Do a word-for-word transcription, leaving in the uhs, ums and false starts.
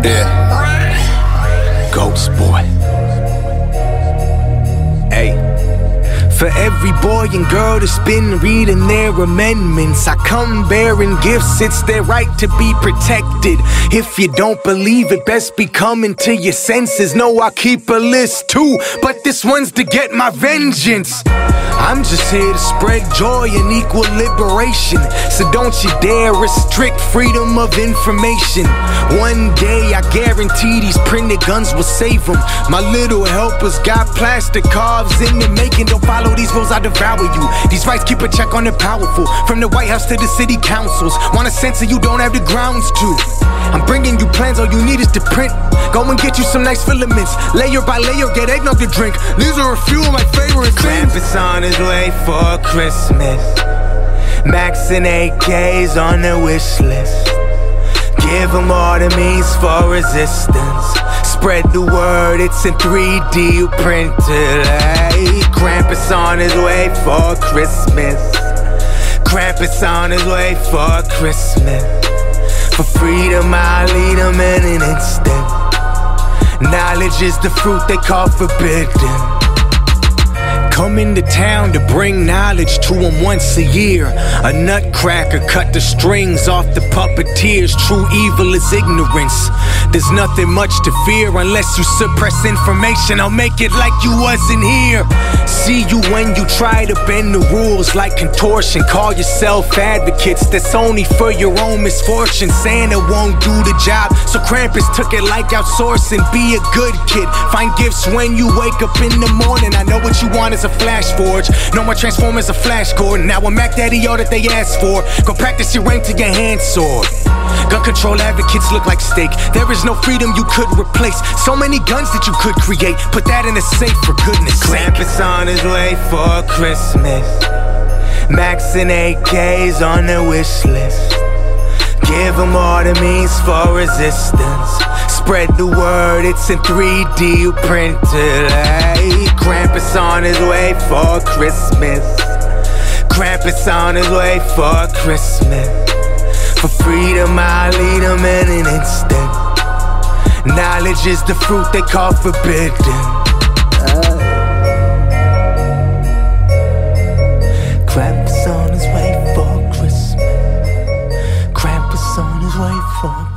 Yeah. Ghost boy. Hey. For every boy and girl that's been reading their amendments, I come bearing gifts, it's their right to be protected. If you don't believe it, best be coming to your senses. No, I keep a list too, but this one's to get my vengeance. I'm just here to spread joy and equal liberation, so don't you dare restrict freedom of information. One day I guarantee these printed guns will save them. My little helpers got plastic carves in the making. Don't follow these rules, I devour you. These rights keep a check on the powerful, from the White House to the city councils. Wanna censor you, don't have the grounds to. I'm bringing you plans, all you need is to print. Go and get you some nice filaments, layer by layer, get eggnog to drink. These are a few of my favorite things. Krampus on his way for Christmas, Max and A Ks on the wish list. Give him all the means for resistance. Spread the word, it's in three D, you print it. Hey, Krampus on his way for Christmas. Krampus on his way for Christmas. For freedom, I'll lead him in an instant. Knowledge is the fruit they call forbidden. Come into town to bring knowledge to them once a year. A nutcracker cut the strings off the puppeteers. True evil is ignorance. There's nothing much to fear unless you suppress information. I'll make it like you wasn't here. See you when you try to bend the rules like contortion. Call yourself advocates, that's only for your own misfortune. Santa won't do the job, so Krampus took it like outsourcing. Be a good kid, find gifts when you wake up in the morning. I know what you want is a flash forge, no more Transformers, a flash cord. Now I'm Mac Daddy, all that they asked for. Go practice your aim to your hand sword. Gun control advocates look like steak. There is no freedom you could replace. So many guns that you could create. Put that in a safe, for goodness sake. Krampus on his way for Christmas, Max and A Ks on the wish list. Give him all the means for resistance. Spread the word, it's in three D, you print it. Hey, Krampus on his way for Christmas. Krampus on his way for Christmas. For freedom, I'll lead him in an instant. Knowledge is the fruit they call forbidden. uh. Krampus on his way for Christmas. Krampus on his way for